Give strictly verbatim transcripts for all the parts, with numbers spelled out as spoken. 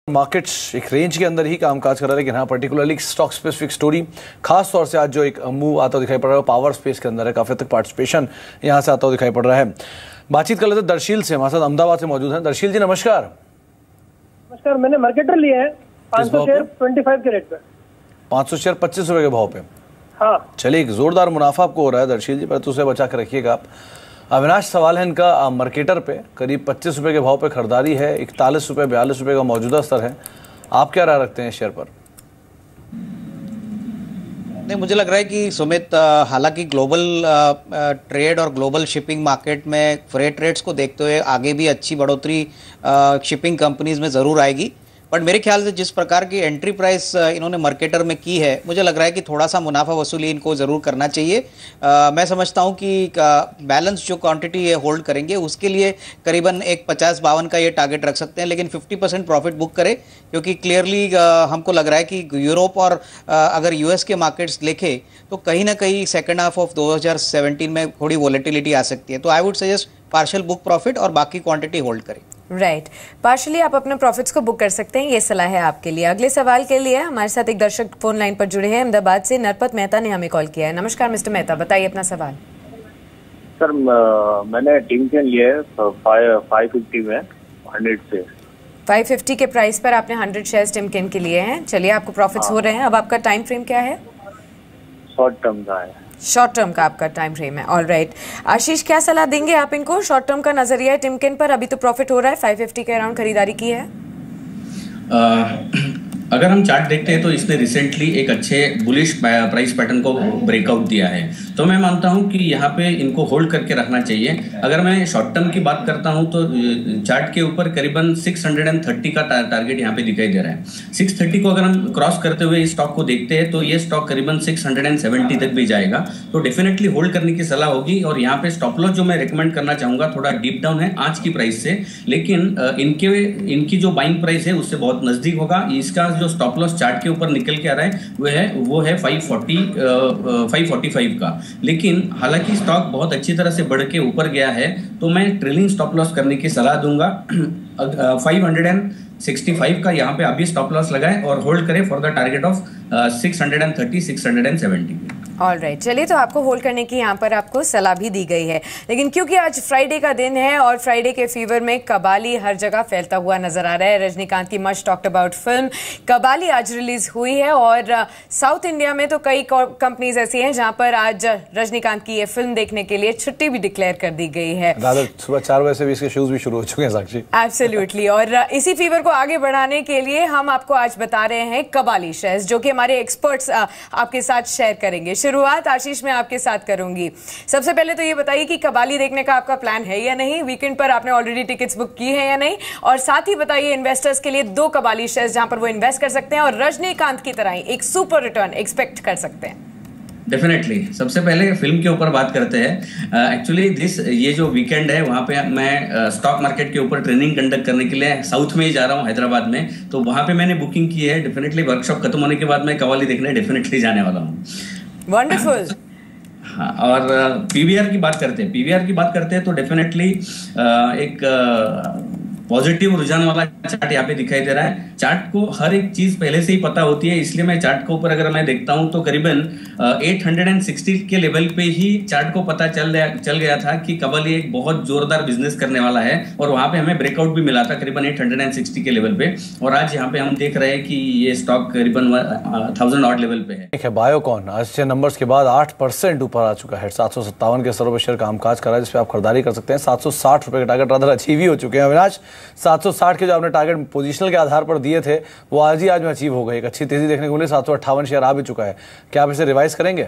Markets एक range के अंदर ही कामकाज कर रहा है, लेकिन हाँ पर्टिकुलरली स्टॉक स्पेसिफिक स्टोरी खास तौर से आज जो एक मूव आता हुआ दिखाई पड़ रहा है पावर स्पेस के अंदर है। काफी तक पार्टिसिपेशन यहाँ से आता हुआ दिखाई पड़ रहा है। बातचीत कर लेते हैं दर्शील से, हमारे साथ अहमदाबाद से मौजूद हैं। दर्शील जी नमस्कार। नमस्कार, मैंने मार्केटर लिए हैं पाँच सौ शेयर पच्चीस के रेट पे। पाँच सौ शेयर पच्चीस रुपए के भाव पे। हाँ चलिए, एक जोरदार मुनाफा आपको हो रहा है दर्शील जी, पर तो उसे बचा कर रखिएगा आप। अविनाश सवाल है इनका मार्केटर पे, करीब पच्चीस रुपए के भाव पे खरीदारी है, इकतालीस रुपए बयालीस रुपए का मौजूदा स्तर है। आप क्या राय रखते हैं शेयर पर? नहीं, मुझे लग रहा है कि सुमित, हालांकि ग्लोबल ट्रेड और ग्लोबल शिपिंग मार्केट में फ्रेट रेट्स को देखते हुए आगे भी अच्छी बढ़ोतरी शिपिंग कंपनीज में ज़रूर आएगी, बट मेरे ख्याल से जिस प्रकार की एंट्री प्राइस इन्होंने मार्केटर में की है, मुझे लग रहा है कि थोड़ा सा मुनाफा वसूली इनको ज़रूर करना चाहिए। आ, मैं समझता हूं कि बैलेंस जो क्वांटिटी ये होल्ड करेंगे उसके लिए करीबन एक पचास बावन का ये टारगेट रख सकते हैं, लेकिन पचास परसेंट प्रॉफिट बुक करें, क्योंकि क्लियरली हमको लग रहा है कि यूरोप और आ, अगर यूएस के मार्केट्स देखें तो कहीं ना कहीं सेकेंड हाफ ऑफ दो हज़ार सत्रह में थोड़ी वॉलेटिलिटी आ सकती है। तो I would suggest partial book profit और बाकी क्वांटिटी होल्ड करें। Right right. पार्शली आप अपने प्रॉफिट्स को बुक कर सकते हैं, ये सलाह है आपके लिए। अगले सवाल के लिए हमारे साथ एक दर्शक फोन लाइन पर जुड़े हैं, अहमदाबाद से नरपत मेहता ने हमें कॉल किया है। नमस्कार मिस्टर मेहता, बताइए अपना सवाल। सर मैंने टिमकेन लिए है फाइव फिफ्टी में हंड्रेड से फाइव फिफ्टी के प्राइस पर आपने हंड्रेड शेयर्स टिमकेन के लिए हैं। चलिए, आपको प्रॉफिट्स हो रहे हैं। अब आपका टाइम फ्रेम क्या है? शॉर्ट टर्म का है। शॉर्ट टर्म का आपका टाइम फ्रेम है। All right right. आशीष, क्या सलाह देंगे आप इनको? शॉर्ट टर्म का नजरिया है टिमकेन पर, अभी तो प्रॉफिट हो रहा है, फाइव फिफ्टी के अराउंड खरीदारी की है। आ, अगर हम चार्ट देखते हैं तो इसने रिसेंटली एक अच्छे बुलिश प्राइस पैटर्न को ब्रेकआउट दिया है, तो मैं मानता हूं कि यहाँ पे इनको होल्ड करके रखना चाहिए। अगर मैं शॉर्ट टर्म की बात करता हूं तो चार्ट के ऊपर करीबन छह सौ तीस का टारगेट यहाँ पे दिखाई दे रहा है। छह सौ तीस को अगर हम क्रॉस करते हुए इस स्टॉक को देखते हैं तो ये स्टॉक करीबन छह सौ सत्तर तक भी जाएगा, तो डेफिनेटली होल्ड करने की सलाह होगी। और यहाँ पे स्टॉप लॉस जो मैं रिकमेंड करना चाहूंगा थोड़ा डीप डाउन है आज की प्राइस से, लेकिन इनके इनकी जो बाइंग प्राइस है उससे बहुत नजदीक होगा। इसका जो स्टॉप लॉस चार्ट के ऊपर निकल के आ रहा है वो है वो है five forty five forty five का, लेकिन हालांकि स्टॉक बहुत अच्छी तरह से बढ़ के ऊपर गया है, तो मैं ट्रेलिंग स्टॉप लॉस करने की सलाह दूंगा। फाइव सिक्सटी फाइव का यहाँ पे अभी स्टॉप लॉस लगाएं और होल्ड करें for the target of six thirty six seventy. All right, चलिए, तो आपको होल्ड करने की यहाँ पर आपको सलाह भी दी गई है, लेकिन क्योंकि आज फ्राइडे का दिन है और फ्राइडे के फीवर में कबाली हर जगह फैलता हुआ नजर आ रहा है। रजनीकांत की much talked about film Kabali आज रिलीज हुई है और साउथ इंडिया में तो कई कंपनीज ऐसी हैं जहां पर आज रजनीकांत की ये फिल्म देखने के लिए छुट्टी भी डिक्लेयर कर दी गई है। सुबह चार बजे से भी इसके शोज भी शुरू हो चुके हैं साक्षी। एब्सोल्युटली, और इसी फीवर को आगे बढ़ाने के लिए हम आपको आज बता रहे हैं कबाली शेयर्स, जो कि हमारे एक्सपर्ट्स आपके साथ शेयर करेंगे। शुरुआत आशीष मैं आपके साथ करूंगी। सबसे पहले तो ये बताइए कि कबाली देखने का आपका प्लान है या नहीं? वीकेंड पर आपने ऑलरेडी टिकट्स बुक की है या नहीं? और साथ ही बताइए इन्वेस्टर्स के लिए दो कबाली शेयर्स जहां पर वो इन्वेस्ट कर सकते हैं और रजनीकांत की तरह ही एक सुपर रिटर्न एक्सपेक्ट कर सकते हैं। डेफिनेटली, सबसे पहले फिल्म के ऊपर बात करते हैं। एक्चुअली दिस ये जो वीकेंड है वहाँ पे मैं स्टॉक मार्केट के ऊपर ट्रेनिंग कंडक्ट करने के लिए साउथ में ही जा रहा हूँ, हैदराबाद में, तो वहाँ पे मैंने बुकिंग की है। डेफिनेटली वर्कशॉप खत्म होने के बाद मैं कवाली देखने डेफिनेटली जाने वाला हूँ। वंडरफुल। हाँ, और पीवीआर की बात करते हैं पीवीआर की बात करते हैं तो डेफिनेटली एक पॉजिटिव रुझान वाला चार्ट यहाँ पे दिखाई दे रहा है। चार्ट को हर एक चीज पहले से ही पता होती है, इसलिए मैं चार्ट के ऊपर अगर मैं देखता हूँ तो करीबन आठ सौ साठ के लेवल पे ही चार्ट को पता चल गया चल गया था कि कबाली एक बहुत जोरदार बिजनेस करने वाला है, और वहां पे हमें ब्रेकआउट भी मिला था करीबन आठ सौ साठ के लेवल पे, और आज यहाँ पे हम देख रहे हैं कि ये स्टॉक करीबन थाउजेंड ऑड लेवल पे है। बायोकॉन आज से नंबर्स के बाद आठ परसेंट ऊपर आ चुका है, सात सौ सत्तावन के स्तरों पर शेयर कामकाज कर रहा है, जिसपे आप खरीदारी कर सकते हैं। सात सौ साठ रुपए के टारगेट रादर अचीव ही हो चुके हैं। अविनाश, सात सौ साठ के जो आपने टारगेट पोजीशनल के आधार पर दिए थे वो आज ही आज में अचीव हो गए। एक अच्छी तेजी देखने को मिली, सात सौ अट्ठावन शेयर आ भी चुका है। क्या आप इसे रिवाइज करेंगे?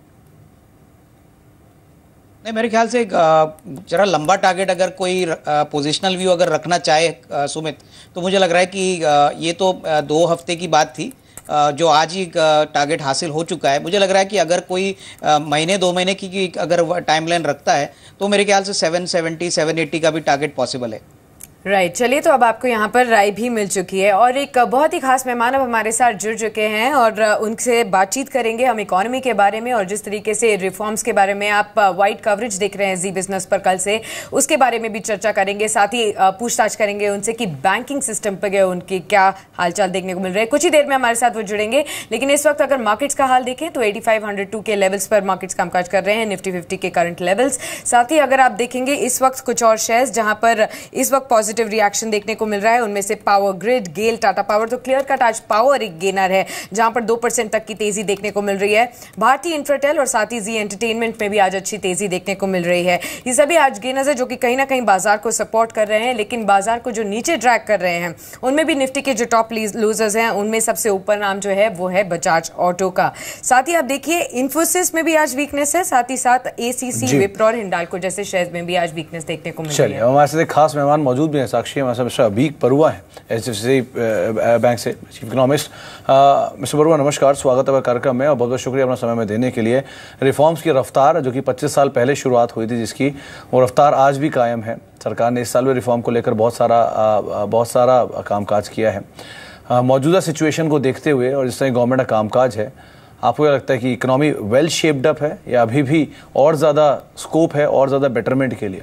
नहीं, मेरे ख्याल से जरा लंबा टारगेट अगर कोई पोजिशनल व्यू अगर रखना चाहे सुमित, तो मुझे लग रहा है कि ये तो दो हफ्ते की बात थी जो आज ही टारगेट हासिल हो चुका है। मुझे लग रहा है कि अगर कोई महीने दो महीने की अगर टाइमलाइन रखता है तो मेरे ख्याल से सेवन सेवेंटी सेवन एट्टी का भी टारगेट पॉसिबल है। राइट right, चलिए तो अब आपको यहाँ पर राय भी मिल चुकी है और एक बहुत ही खास मेहमान अब हमारे साथ जुड़ चुके हैं और उनसे बातचीत करेंगे हम इकोनॉमी के बारे में और जिस तरीके से रिफॉर्म्स के बारे में आप वाइड कवरेज देख रहे हैं जी बिजनेस पर कल से, उसके बारे में भी चर्चा करेंगे। साथ ही पूछताछ करेंगे उनसे कि बैंकिंग सिस्टम पर उनके क्या हालचाल देखने को मिल रहे हैं। कुछ ही देर में हमारे साथ वो जुड़ेंगे, लेकिन इस वक्त अगर मार्केट्स का हाल देखें तो एटी फाइव हंड्रेड टू के लेवल्स पर मार्केट्स कामकाज कर रहे हैं, निफ्टी फिफ्टी के करंट लेवल्स। साथ ही अगर आप देखेंगे इस वक्त कुछ और शेयर्स जहां पर इस वक्त पॉजिटिव रिएक्शन देखने को मिल रहा है, उनमें से power grid, GAIL, Tata power. तो क्लियर कट आज पावर एक गेनर है जहां पर दो परसेंट तक की तेजी देखने को मिल रही है। भारतीय इंफ्राटेल और साथ ही जी एंटरटेनमेंट में भी आज अच्छी तेजी देखने को मिल रही है। ये सभी आज गेनर्स है जो कि कहीं ना कहीं बाजार को सपोर्ट कर रहे हैं, लेकिन बाजार को जो नीचे ड्रैग कर रहे हैं उनमें भी निफ्टी के जो टॉप लूजर्स हैं उनमें सबसे ऊपर नाम जो है वो है बजाज ऑटो का। साथ ही आप देखिए इन्फोसिस में भी आज वीकनेस है, साथ ही साथ एसीसी, विप्रो और हिंडाल्को जैसे शेयर्स में भी आज वीकनेस देखने को मिल रही है। हमारे साथ एक खास मेहमान मौजूद भी है, साक्षी हमारे साथ मिस्टर अबीक बरुआ है एचडीएफसी बैंक से, चीफ इकोनॉमिस्ट। मिस्टर बरुआ नमस्कार, स्वागत है कार्यक्रम में और बहुत बहुत शुक्रिया अपना समय में देने के लिए। रिफॉर्म्स की रफ्तार जो कि पच्चीस साल पहले शुरुआत हुई थी जिसकी, वो रफ्तार आज भी कायम है। सरकार ने इस साल में रिफॉर्म को लेकर बहुत सारा बहुत सारा कामकाज किया है। मौजूदा सिचुएशन को देखते हुए और जिस तरह गवर्नमेंट का कामकाज है, आपको क्या लगता है कि इकोनॉमी वेल शेप्ड अप है या अभी भी और ज़्यादा स्कोप है और ज़्यादा बेटरमेंट के लिए?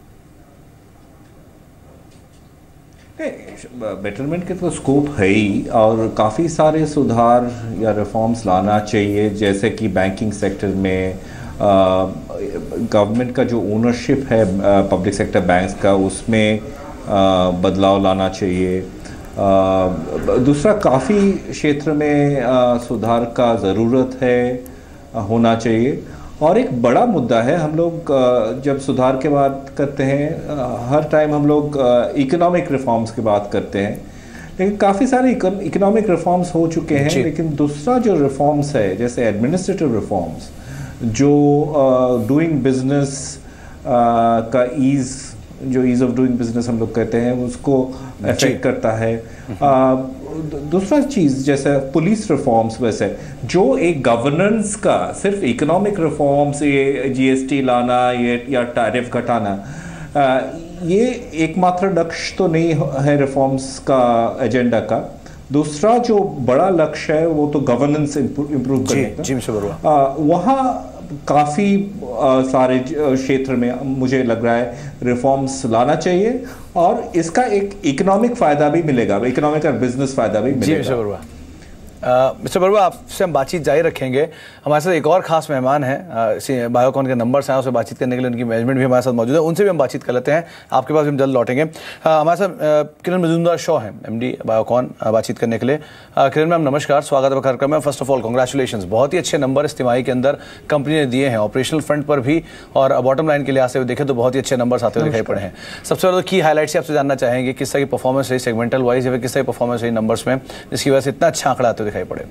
बेटरमेंट के तो स्कोप है ही और काफ़ी सारे सुधार या रिफॉर्म्स लाना चाहिए, जैसे कि बैंकिंग सेक्टर में गवर्नमेंट का जो ओनरशिप है पब्लिक सेक्टर बैंक्स का, उसमें आ, बदलाव लाना चाहिए। आ, दूसरा, काफ़ी क्षेत्र में आ, सुधार का ज़रूरत है, आ, होना चाहिए। और एक बड़ा मुद्दा है, हम लोग जब सुधार की बात करते हैं हर टाइम हम लोग इकोनॉमिक रिफॉर्म्स की बात करते हैं, लेकिन काफ़ी सारे इकोनॉमिक रिफॉर्म्स हो चुके हैं। लेकिन दूसरा जो रिफॉर्म्स है जैसे एडमिनिस्ट्रेटिव रिफॉर्म्स, जो डूइंग बिजनेस का ईज़, जो ईज़ ऑफ डूइंग बिजनेस हम लोग कहते हैं, उसको अफेक्ट करता है। आ, दूसरा चीज़ जैसे पुलिस रिफॉर्म्स, वैसे जो एक गवर्नेंस का सिर्फ इकोनॉमिक रिफॉर्म्स, ये जीएसटी लाना, ये या टैरिफ घटाना, आ, ये एकमात्र लक्ष्य तो नहीं है रिफॉर्म्स का एजेंडा का। दूसरा जो बड़ा लक्ष्य है वो तो गवर्नेंस इम्प्रूव करने का। वहाँ काफ़ी सारे क्षेत्र में मुझे लग रहा है रिफॉर्म्स लाना चाहिए और इसका एक इकोनॉमिक फ़ायदा भी मिलेगा, इकोनॉमिक और बिजनेस फ़ायदा भी मिलेगा। मिस्टर बरुआ, आपसे हम बातचीत जारी रखेंगे। हमारे साथ एक और खास मेहमान हैं, बायोकॉन के नंबर्स हैं, उससे बातचीत करने के लिए उनकी मैनेजमेंट भी हमारे साथ मौजूद है, उनसे भी हम बातचीत कर लेते हैं। आपके पास भी हम जल्द लौटेंगे। हमारे साथ किरण मजूमदार शॉ हैं, एमडी बायोकॉन, बातचीत करने के लिए। किरण मैम नमस्कार, स्वागत है कार्यक्रम में। फर्स्ट ऑफ ऑल कॉन्ग्रेचुलेशन, बहुत ही अच्छे नंबर इस तिमाही के अंदर कंपनी ने दिए हैं, ऑपरेशनल फ्रंट पर भी और बॉटम लाइन के लिहाज से देखें तो बहुत ही अच्छे नंबर आते हुए दिखाई पड़े हैं। सबसे पहले की हाईलाइट्स आपसे जानना चाहेंगे, किस तरह की परफॉर्मेंस रही सेगमेंटल वाइज या फिर किस तरह की परफॉर्मेंस रही नंबर्स में जिसकी वजह से इतना अच्छा आंकड़ा आते हुए दिखाई पड़े?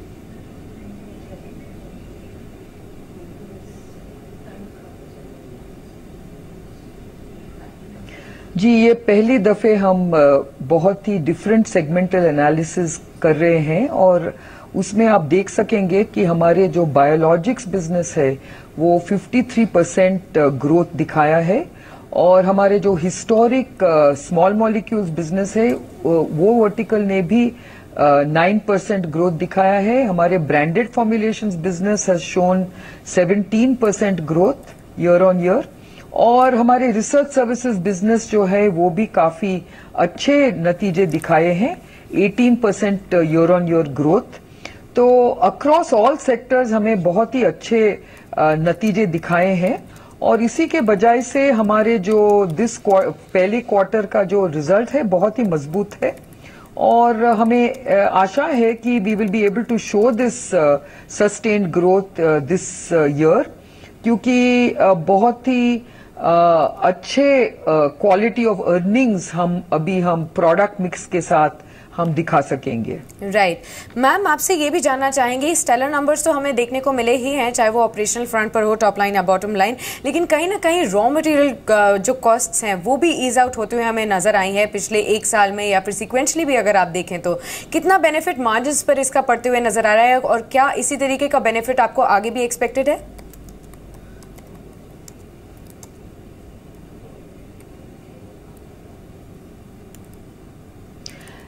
जी, ये पहली दफ़े हम बहुत ही डिफरेंट सेगमेंटल एनालिसिस कर रहे हैं और उसमें आप देख सकेंगे कि हमारे जो बायोलॉजिक्स बिजनेस है वो तिरेपन परसेंट ग्रोथ दिखाया है और हमारे जो हिस्टोरिक स्मॉल मॉलिक्यूल्स बिजनेस है वो वर्टिकल ने भी नाइन परसेंट ग्रोथ दिखाया है। हमारे branded formulations business has shown seventeen percent growth year on year और हमारे रिसर्च सर्विसेज बिजनेस जो है वो भी काफी अच्छे नतीजे दिखाए हैं, eighteen percent year on year growth. तो अक्रॉस ऑल सेक्टर्स हमें बहुत ही अच्छे नतीजे दिखाए हैं और इसी के बजाय से हमारे जो दिस पहले क्वार्टर का जो रिजल्ट है बहुत ही मजबूत है और हमें आशा है कि we will be able to show this sustained growth this year, क्योंकि uh, बहुत ही uh, अच्छे क्वालिटी ऑफ अर्निंग्स हम अभी हम प्रोडक्ट मिक्स के साथ हम दिखा सकेंगे। Right right. मैम, आपसे ये भी जानना चाहेंगे, स्टेलर नंबर्स तो हमें देखने को मिले ही हैं, चाहे वो ऑपरेशनल फ्रंट पर हो, टॉप लाइन या बॉटम लाइन, लेकिन कहीं ना कहीं रॉ मटेरियल जो कॉस्ट्स हैं वो भी ईज आउट होते हुए हमें नजर आई हैं पिछले एक साल में या फिर सिक्वेंशली भी अगर आप देखें तो। कितना बेनिफिट मार्जिन्स पर इसका पड़ते हुए नजर आ रहा है और क्या इसी तरीके का बेनिफिट आपको आगे भी एक्सपेक्टेड है?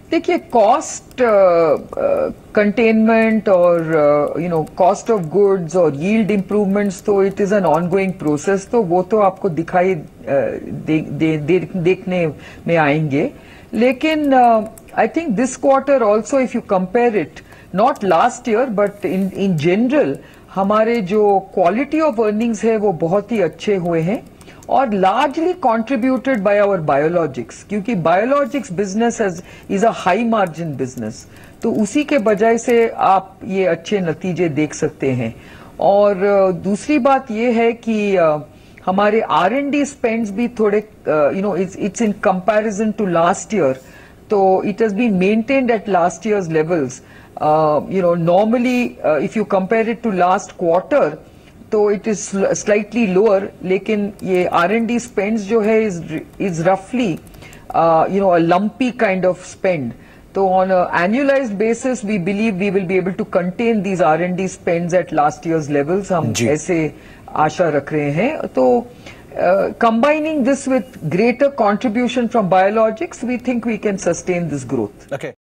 देखिए, कॉस्ट कंटेनमेंट और you know cost of goods और यील्ड इंप्रूवमेंट्स तो it is an ongoing process, तो वो तो आपको दिखाई uh, दे, दे, दे, देखने में आएंगे. लेकिन I think this quarter also, if you compare it, not last year but in in general, हमारे जो क्वालिटी ऑफ अर्निंग्स है वो बहुत ही अच्छे हुए हैं और largely contributed by our biologics, क्योंकि biologics business is a high margin business, तो उसी के बजाय से आप ये अच्छे नतीजे देख सकते हैं. और uh, दूसरी बात ये है कि uh, हमारे आर एंड डी स्पेंड्स भी थोड़े you know it's it's in comparison to last year, तो it has been maintained at last year's levels. You know normally if you compare it to last quarter तो it is slightly lower, लेकिन ये R and D spends जो है is is रफली you know a lumpy kind of spend. तो on annualised basis we believe we will be able to contain these R and D spends at last year's levels, हम ऐसे आशा रख रहे हैं. तो combining this with greater contribution from biologics, we think we can sustain this growth.